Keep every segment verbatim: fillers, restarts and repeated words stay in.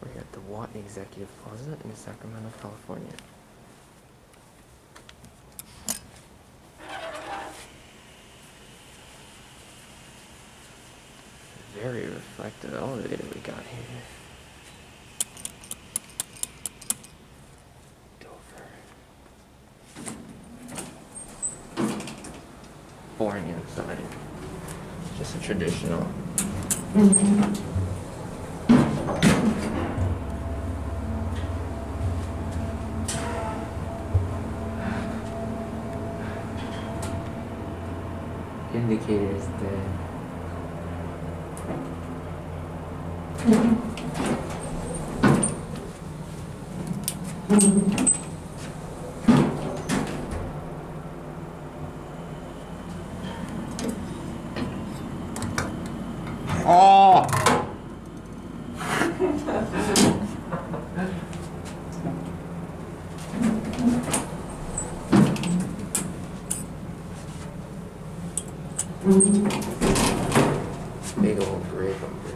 We're here at the Watt Executive Plaza in Sacramento, California. Very reflective elevator we got here. Dover. Boring inside. Just a traditional. Indicator is dead. Oh! Big old gray bumpers.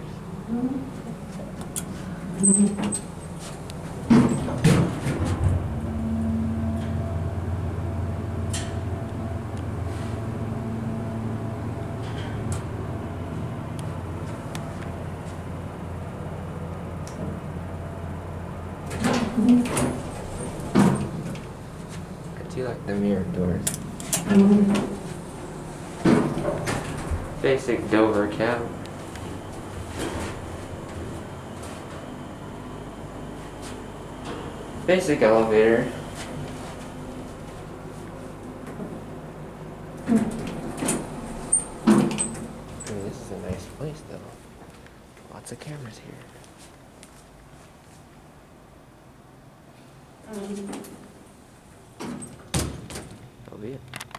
I do like the mirror doors. Basic Dover cab. Basic elevator. I mean, this is a nice place though. Lots of cameras here. That'll be it.